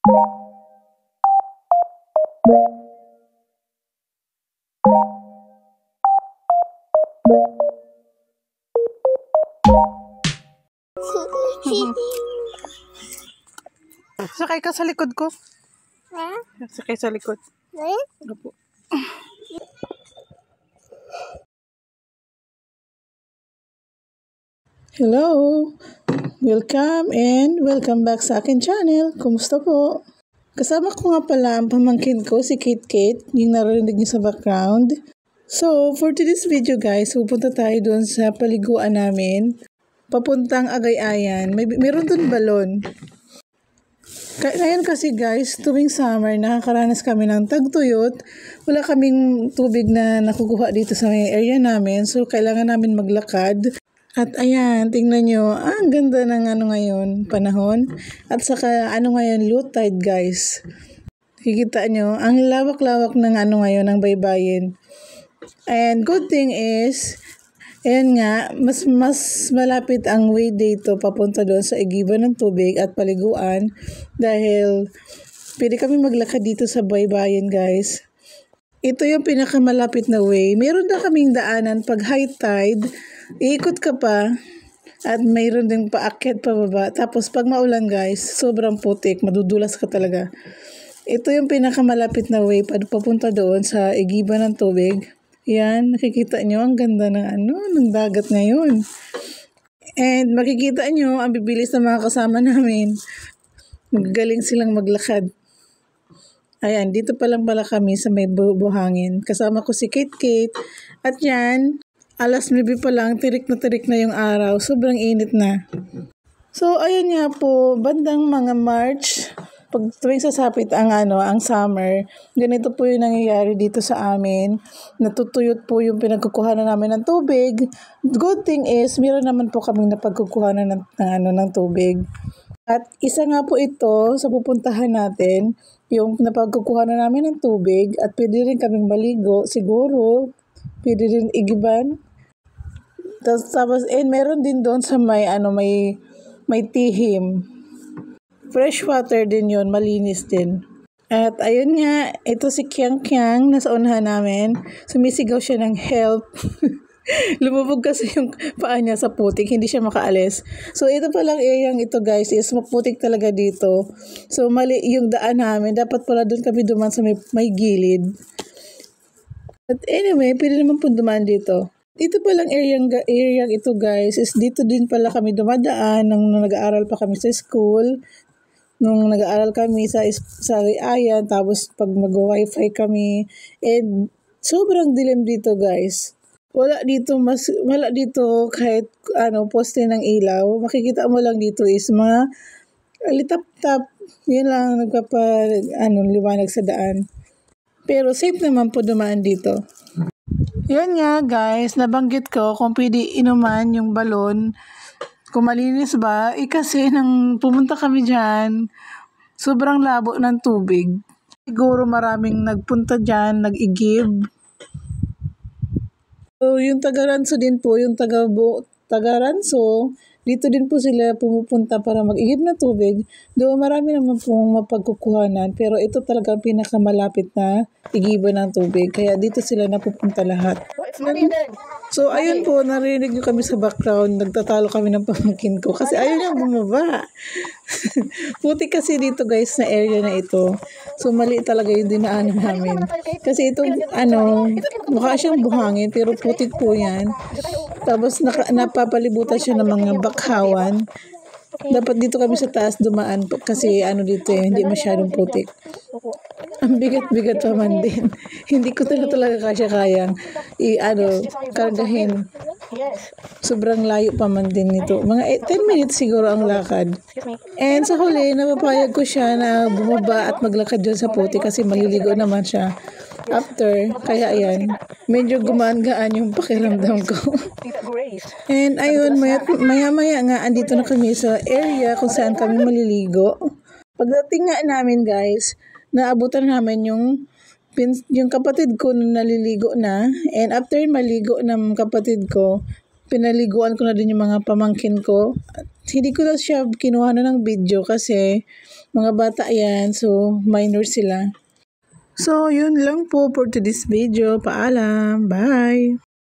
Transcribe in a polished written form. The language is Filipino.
Sakay ka sa likod ko. Sakay sa likod. Opo. Hello! Welcome and welcome back sa akin channel. Kumusta po? Kasama ko nga pala ang pamangkin ko, si Kate, yung narinig niyo sa background. So, for today's video guys, pupunta tayo doon sa paliguan namin. Papuntang Agayayan. Meron doon balon. Ngayon kasi guys, tuwing summer, nakakaranas kami ng tagtuyot. Wala kaming tubig na nakukuha dito sa may area namin. So, kailangan namin maglakad. At ayan, tingnan nyo, ang ganda ng ngayon, panahon. At saka ngayon, low tide guys. Kikita nyo, ang lawak-lawak ng ngayon, ng baybayin. And good thing is, ayan nga, mas malapit ang way dito papunta doon sa igiban ng tubig at paliguan. Dahil pwede kami maglakad dito sa baybayin guys. Ito yung pinakamalapit na way. Meron na kaming daanan pag high tide. Iikot ka pa at mayroon din paakyat pababa. Tapos pag maulan guys, sobrang putik, madudulas ka talaga. Ito yung pinakamalapit na way papunta doon sa igiban ng tubig. Yan, nakikita nyo ang ganda ng dagat ngayon. And makikita nyo ang bibilis ng mga kasama namin. Magaling silang maglakad. Ayan, dito pa lang pala kami sa may buhangin. Kasama ko si Kate. At yan, alas 9 pa lang, tirik na yung araw. Sobrang init na. So, ayun nga po, bandang mga March, pag tuwing sasapit ang summer, ganito po yung nangyayari dito sa amin. Natutuyot po yung pinagkukuhanan namin ng tubig. Good thing is, meron naman po kaming napagkukuhanan ng tubig. At isa nga po ito sa pupuntahan natin, yung napagkukuhanan namin ng tubig at pwede rin kaming maligo, siguro, pwede rin igiban. Tapos meron din doon sa may tihim. Fresh water din yun, malinis din. At ayun nga, ito si Kyang, nasa unahan namin. Sumisigaw siya ng help. Lumubog kasi yung paa niya sa putik, hindi siya makaalis. So ito palang area ito guys, is maputik talaga dito. So mali yung daan namin, dapat pala doon kami dumaan sa may gilid. But anyway, pwede naman po dumaan dito. Dito palang area ito guys, is dito din pala kami dumadaan nung nag-aaral pa kami sa school. Nung nag-aaral kami sa Agayayan, tapos pag mag-wifi kami, and sobrang dilim dito guys. Wala dito kahit poste ng ilaw. Makikita mo lang dito is mga litap-tap. Yun lang liwanag sa daan. Pero safe naman po dumaan dito. Yun nga guys, nabanggit ko kung pwede inuman yung balon. Kung malinis ba, kasi nang pumunta kami dyan, sobrang labo ng tubig. Siguro maraming nagpunta dyan, nag-igib. So, yung taga-Ranso din po, yung taga-Ranso, dito din po sila pumupunta para mag-igib na tubig. Doon marami naman pong mapagkukuhanan, pero ito talaga ang pinakamalapit na igiban ng tubig. Kaya dito sila napupunta lahat. So, ayun po, narinig nyo kami sa background. Nagtatalo kami ng pamangkin ko kasi ayaw niya bumaba. Puti kasi dito guys na area na ito. So, mali talaga yung dinaanan namin. Kasi itong, mukha siyang buhangin, pero putik po yan. Tapos, napapalibutan siya ng mga bakhawan. Dapat dito kami sa taas dumaan kasi dito hindi masyadong putik. Ang bigat-bigat pa man din. Hindi ko talaga kayang kargahin. Sobrang layo pa man din nito. Mga 10 minutes siguro ang lakad. And sa huli, napapayag ko siya na bumaba at maglakad dyan sa putik kasi maliligo naman siya. After, kaya ayan, medyo gumaan-gaan yung pakiramdam ko. And ayun, maya-maya nga, andito na kami sa area kung saan kami maliligo. Pagdating nga namin guys, naabutan namin yung kapatid ko na naliligo na. And after maligo ng kapatid ko, pinaliguan ko na din yung mga pamangkin ko. Hindi ko na siya kinuha na ng video kasi mga bata yan, so minor sila. So, yun lang po for today's video. Paalam. Bye!